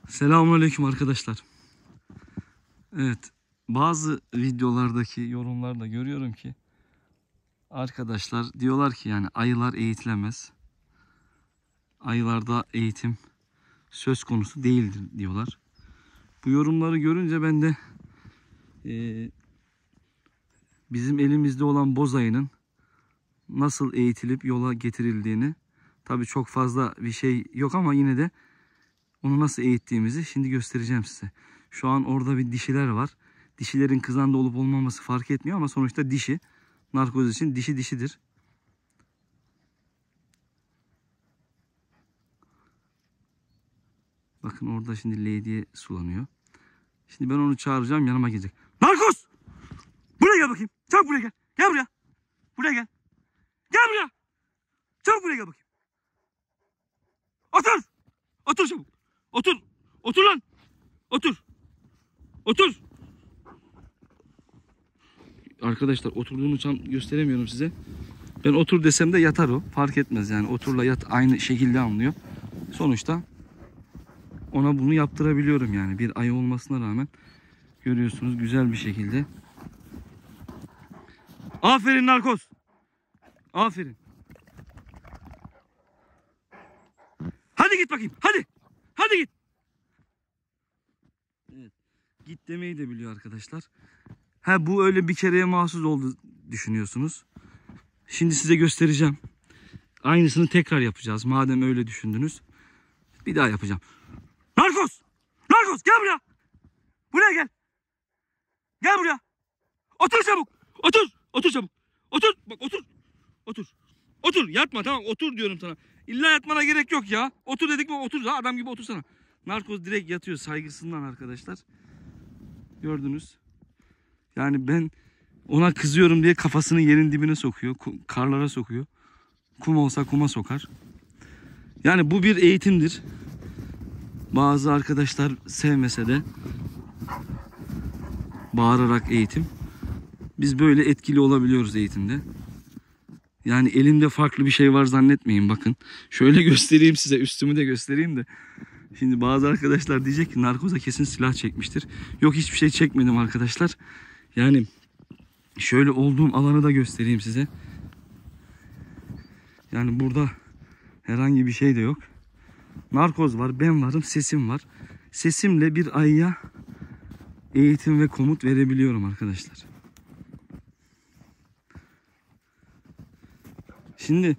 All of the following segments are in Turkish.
Selamünaleyküm arkadaşlar. Evet, bazı videolardaki yorumlarda görüyorum ki arkadaşlar diyorlar ki yani ayılar eğitilemez. Ayılarda eğitim söz konusu değildir diyorlar. Bu yorumları görünce ben de bizim elimizde olan boz ayının nasıl eğitilip yola getirildiğini, tabii çok fazla bir şey yok ama yine de onu nasıl eğittiğimizi şimdi göstereceğim size. Şu an orada bir dişiler var. Dişilerin kızanda olup olmaması fark etmiyor ama sonuçta dişi. Narkoz için dişi dişidir. Bakın orada şimdi lady'ye sulanıyor. Şimdi ben onu çağıracağım, yanıma gelecek. Narkoz! Buraya gel bakayım. Çabuk buraya gel. Gel buraya. Buraya gel. Gel buraya. Çabuk buraya gel bakayım. Otur. Otur çabuk. Otur. Otur lan. Otur. Otur. Arkadaşlar oturduğunu tam gösteremiyorum size. Ben otur desem de yatar o. Fark etmez yani. Oturla yat aynı şekilde anlıyor. Sonuçta ona bunu yaptırabiliyorum yani. Bir ayı olmasına rağmen görüyorsunuz güzel bir şekilde. Aferin narkoz. Aferin. Hadi git bakayım. Hadi. Hadi git. Evet. Git demeyi de biliyor arkadaşlar. Ha, bu öyle bir kereye mahsus oldu düşünüyorsunuz. Şimdi size göstereceğim. Aynısını tekrar yapacağız. Madem öyle düşündünüz. Bir daha yapacağım. Narkoz! Narkoz gel buraya. Buraya gel. Gel buraya. Otur çabuk. Otur. Otur çabuk. Otur. Bak otur. Otur. Otur. Yatma, tamam. Otur diyorum sana. İlla yatmana gerek yok ya. Otur dedik mi otur. Ha, adam gibi otursana. Narkoz direkt yatıyor saygısından arkadaşlar. Gördünüz. Yani ben ona kızıyorum diye kafasını yerin dibine sokuyor. Karlara sokuyor. Kum olsa kuma sokar. Yani bu bir eğitimdir. Bazı arkadaşlar sevmese de bağırarak eğitim. Biz böyle etkili olabiliyoruz eğitimde. Yani elimde farklı bir şey var zannetmeyin, bakın. Şöyle göstereyim size, üstümü de göstereyim de. Şimdi bazı arkadaşlar diyecek ki narkoza kesin silah çekmiştir. Yok, hiçbir şey çekmedim arkadaşlar. Yani şöyle olduğum alanı da göstereyim size. Yani burada herhangi bir şey de yok. Narkoz var, ben varım, sesim var. Sesimle bir ayıya eğitim ve komut verebiliyorum arkadaşlar. Şimdi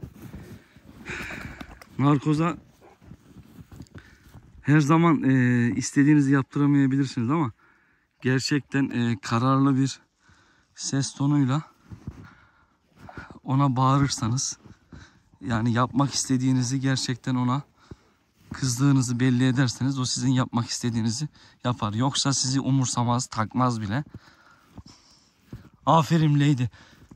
narkoza her zaman istediğinizi yaptıramayabilirsiniz ama gerçekten kararlı bir ses tonuyla ona bağırırsanız, yani yapmak istediğinizi gerçekten ona kızdığınızı belli ederseniz o sizin yapmak istediğinizi yapar. Yoksa sizi umursamaz, takmaz bile. Aferin lady.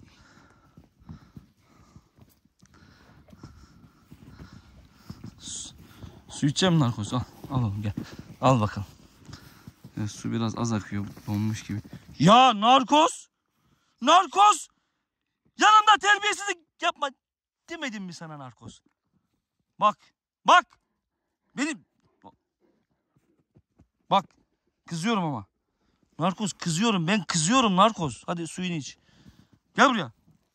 Su içeceğim narkoz. Al oğlum gel. Al bakalım. Ya, su biraz az akıyor, donmuş gibi. Ya narkoz! Narkoz! Yanımda terbiyesizlik yapma demedim mi sana narkoz? Bak. Bak. Benim. Bak. Kızıyorum ama. Narkoz kızıyorum. Ben kızıyorum narkoz. Hadi suyunu iç. Gel buraya.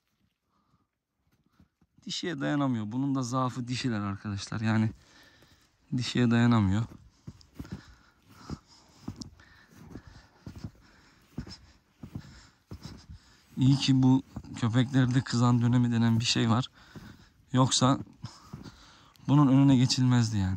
Dişiye dayanamıyor. Bunun da zaafı dişiler arkadaşlar. Yani dişiye dayanamıyor. İyi ki bu köpeklerde kızan dönemi denen bir şey var. Yoksa bunun önüne geçilmezdi yani.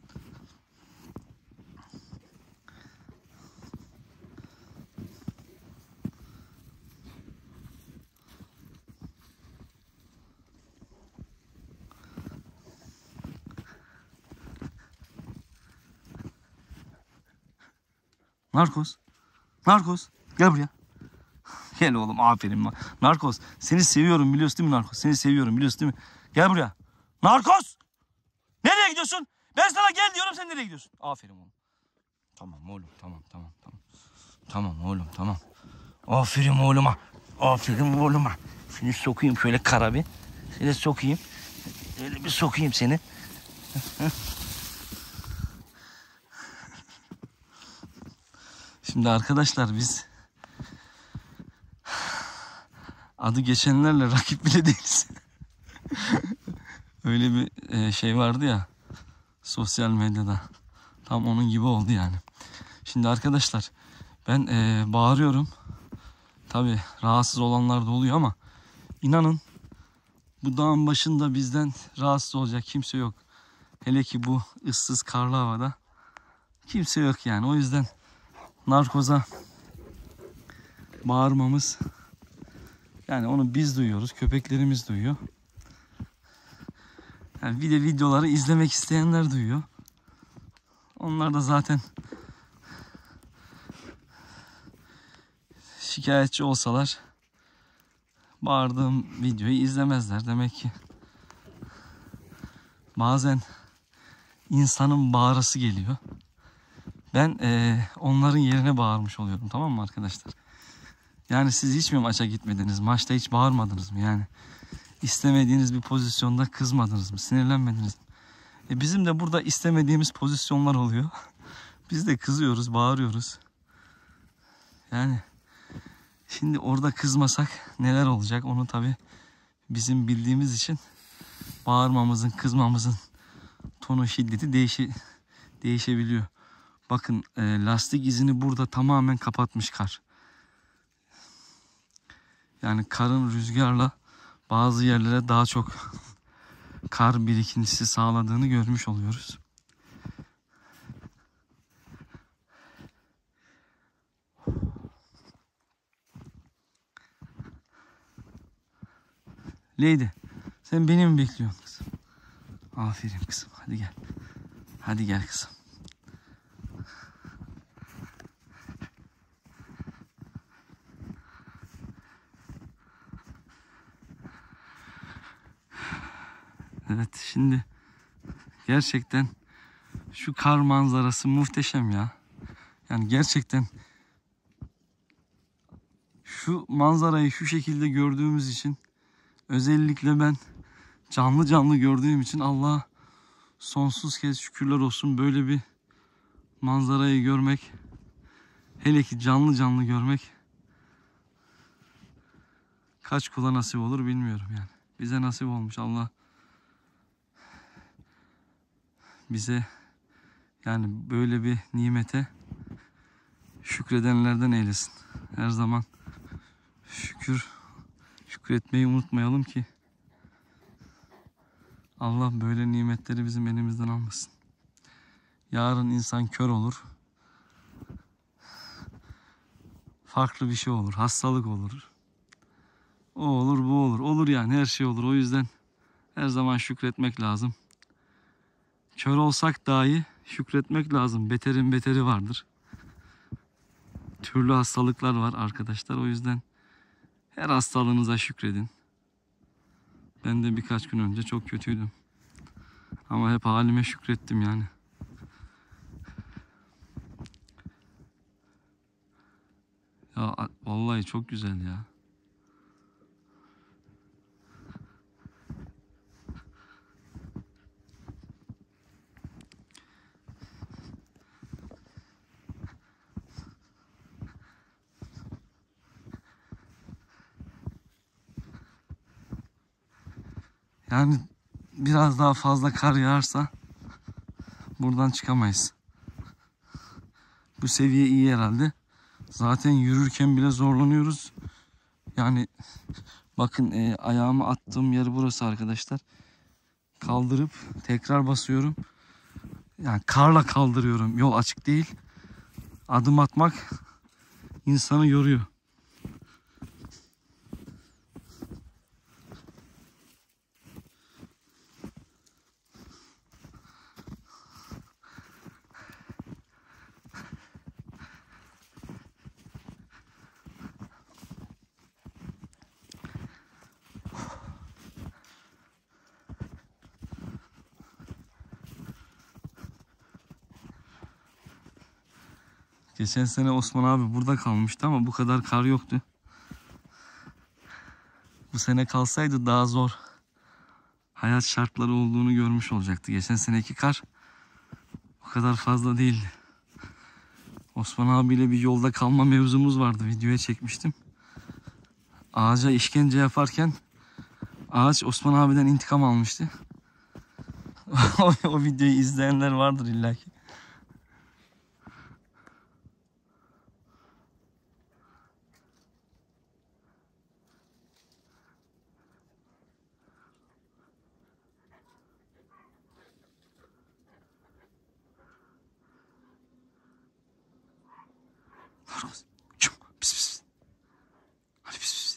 Narkoz. Narkoz. Gel buraya. Gel oğlum, aferin. Narkoz. Seni seviyorum biliyorsun değil mi narkoz? Seni seviyorum biliyorsun değil mi? Gel buraya. Narkoz. Nereye gidiyorsun? Ben sana gel diyorum, sen nereye gidiyorsun? Aferin oğlum. Tamam oğlum, tamam. Tamam oğlum, tamam. Aferin oğluma. Aferin oğluma. Seni sokayım şöyle kara bir. Seni sokayım. Öyle bir sokayım seni. Şimdi arkadaşlar biz adı geçenlerle rakip bile değiliz. Öyle bir şey vardı ya sosyal medyada. Tam onun gibi oldu yani. Şimdi arkadaşlar ben bağırıyorum. Tabii rahatsız olanlar da oluyor ama inanın bu dağın başında bizden rahatsız olacak kimse yok. Hele ki bu ıssız karlı havada kimse yok yani. O yüzden narkoza bağırmamız, yani onu biz duyuyoruz, köpeklerimiz duyuyor. Yani bir de videoları izlemek isteyenler duyuyor. Onlar da zaten şikayetçi olsalar bağırdığım videoyu izlemezler. Demek ki bazen insanın bağırası geliyor. Ben onların yerine bağırmış oluyorum, tamam mı arkadaşlar? Yani siz hiç mi maça gitmediniz? Maçta hiç bağırmadınız mı? Yani istemediğiniz bir pozisyonda kızmadınız mı? Sinirlenmediniz mi? Bizim de burada istemediğimiz pozisyonlar oluyor. Biz de kızıyoruz, bağırıyoruz. Yani şimdi orada kızmasak neler olacak? Onu tabii bizim bildiğimiz için bağırmamızın, kızmamızın tonu, şiddeti değişebiliyor. Bakın lastik izini burada tamamen kapatmış kar. Yani karın rüzgarla bazı yerlere daha çok kar birikintisi sağladığını görmüş oluyoruz. Lady, sen beni mi bekliyorsun kızım? Aferin kızım, hadi gel. Hadi gel kızım. Evet, şimdi gerçekten şu kar manzarası muhteşem ya. Yani gerçekten şu manzarayı şu şekilde gördüğümüz için, özellikle ben canlı canlı gördüğüm için Allah'a sonsuz kez şükürler olsun. Böyle bir manzarayı görmek, hele ki canlı canlı görmek kaç kula nasip olur bilmiyorum yani. Bize nasip olmuş. Allah bize yani böyle bir nimete şükredenlerden eylesin. Her zaman şükretmeyi unutmayalım ki Allah böyle nimetleri bizim elimizden almasın. Yarın insan kör olur. Farklı bir şey olur. Hastalık olur. O olur, bu olur. Olur yani, her şey olur. O yüzden her zaman şükretmek lazım. Kör olsak dahi şükretmek lazım. Beterin beteri vardır. Türlü hastalıklar var arkadaşlar. O yüzden her hastalığınıza şükredin. Ben de birkaç gün önce çok kötüydüm. Ama hep halime şükrettim yani. Ya vallahi çok güzel ya. Yani biraz daha fazla kar yağarsa buradan çıkamayız. Bu seviye iyi herhalde. Zaten yürürken bile zorlanıyoruz. Yani bakın ayağımı attığım yer burası arkadaşlar. Kaldırıp tekrar basıyorum. Yani karla kaldırıyorum. Yol açık değil. Adım atmak insanı yoruyor. Geçen sene Osman abi burada kalmıştı ama bu kadar kar yoktu. Bu sene kalsaydı daha zor hayat şartları olduğunu görmüş olacaktı. Geçen seneki kar o kadar fazla değildi. Osman abiyle bir yolda kalma mevzumuz vardı. Videoya çekmiştim. Ağaca işkence yaparken ağaç Osman abiden intikam almıştı. O videoyu izleyenler vardır illaki. Pis pis. Hadi pis pis.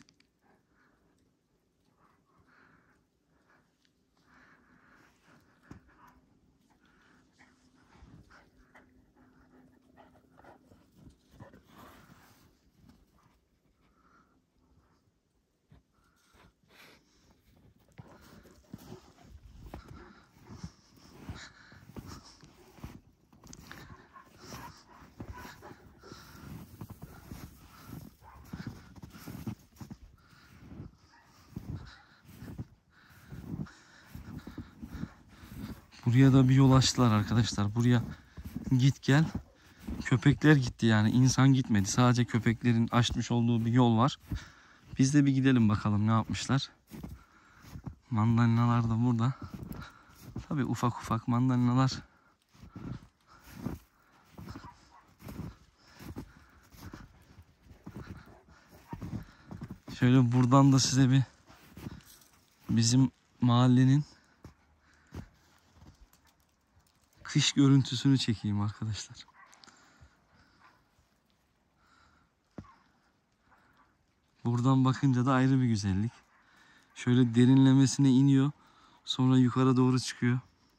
Buraya da bir yol açtılar arkadaşlar. Buraya git gel. Köpekler gitti yani. İnsan gitmedi. Sadece köpeklerin açmış olduğu bir yol var. Biz de bir gidelim bakalım ne yapmışlar. Mandalinalar da burada. Tabii ufak ufak mandalinalar. Şöyle buradan da size bir bizim mahallenin kış görüntüsünü çekeyim arkadaşlar. Buradan bakınca da ayrı bir güzellik. Şöyle derinlemesine iniyor. Sonra yukarı doğru çıkıyor.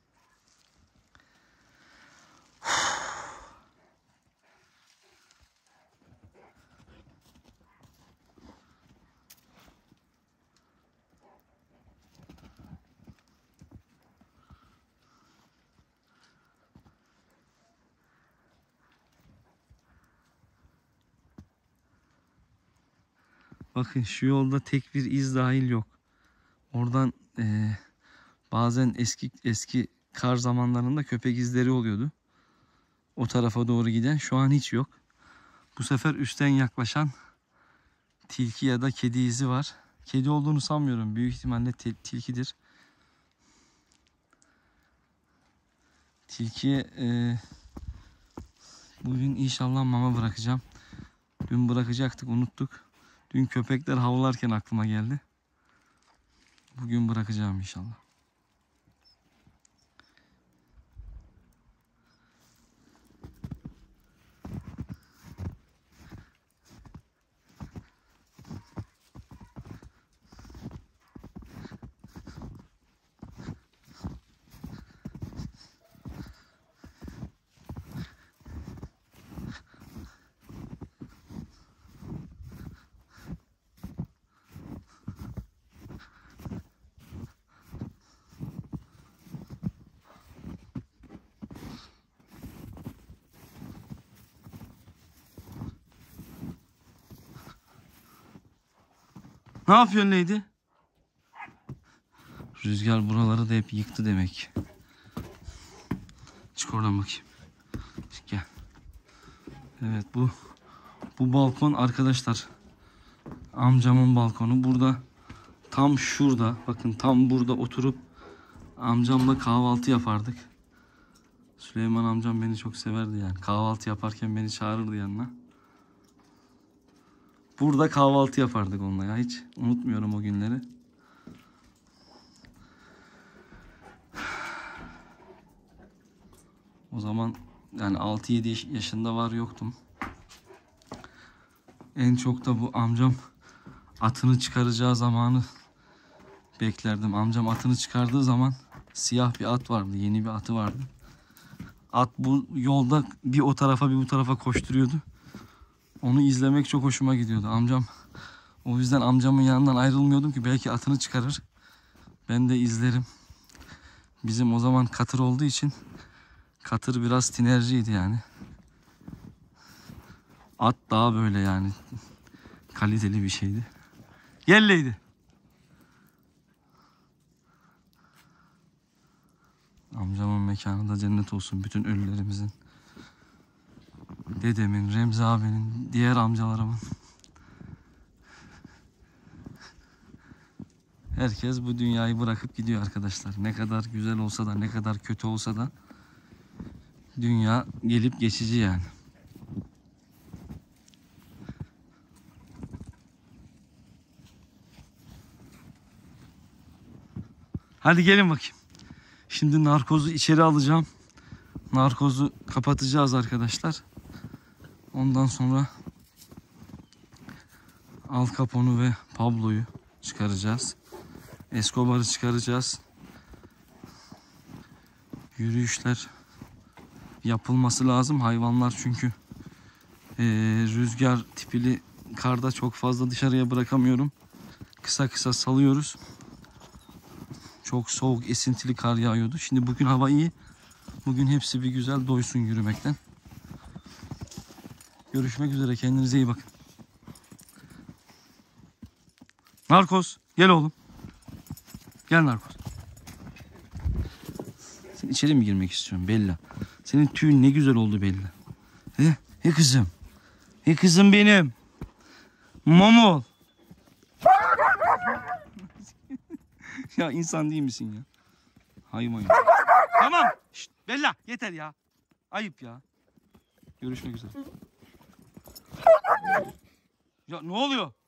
Bakın şu yolda tek bir iz dahil yok. Oradan bazen eski kar zamanlarında köpek izleri oluyordu. O tarafa doğru giden şu an hiç yok. Bu sefer üstten yaklaşan tilki ya da kedi izi var. Kedi olduğunu sanmıyorum. Büyük ihtimalle tilkidir. Tilkiye bugün inşallah mama bırakacağım. Dün bırakacaktık, unuttuk. Dün köpekler havlarken aklıma geldi. Bugün bırakacağım inşallah. Ne yapıyorsun Leydi? Rüzgar buraları da hep yıktı demek. Çık oradan bakayım. Çık gel. Evet bu balkon arkadaşlar. Amcamın balkonu. Burada tam şurada. Bakın tam burada oturup amcamla kahvaltı yapardık. Süleyman amcam beni çok severdi yani. Kahvaltı yaparken beni çağırırdı yanına. Burada kahvaltı yapardık onunla ya. Hiç unutmuyorum o günleri. O zaman yani 6-7 yaşında var yoktum. En çok da bu amcam atını çıkaracağı zamanı beklerdim. Amcam atını çıkardığı zaman siyah bir at vardı. Yeni bir atı vardı. At bu yolda bir o tarafa bir bu tarafa koşturuyordu. Onu izlemek çok hoşuma gidiyordu. O yüzden amcamın yanından ayrılmıyordum ki belki atını çıkarır. Ben de izlerim. Bizim o zaman katır olduğu için katır biraz tinerciydi yani. At daha böyle yani kaliteli bir şeydi. Yelleydi. Amcamın mekanı da cennet olsun bütün ölülerimizin. dedemin, Remzi abinin, diğer amcalarımın. Herkes bu dünyayı bırakıp gidiyor arkadaşlar. Ne kadar güzel olsa da, ne kadar kötü olsa da dünya gelip geçici yani. Hadi gelin bakayım. Şimdi narkozu içeri alacağım. Narkozu kapatacağız arkadaşlar. Ondan sonra Al Capone'u ve Pablo'yu çıkaracağız. Escobar'ı çıkaracağız. Yürüyüşler yapılması lazım. Hayvanlar çünkü rüzgar tipili karda çok fazla dışarıya bırakamıyorum. Kısa kısa salıyoruz. Çok soğuk, esintili kar yağıyordu. Şimdi bugün hava iyi. Bugün hepsi bir güzel doysun yürümekten. Görüşmek üzere. Kendinize iyi bakın. Narkoz gel oğlum. Gel Narkoz. Sen içeri mi girmek istiyorsun Bella? Senin tüyün ne güzel oldu Bella. He kızım. He kızım benim. Momol. Ya insan değil misin ya? Hayvan ya. Tamam. Şşt, Bella yeter ya. Ayıp ya. Görüşmek üzere. Ya ne oluyor?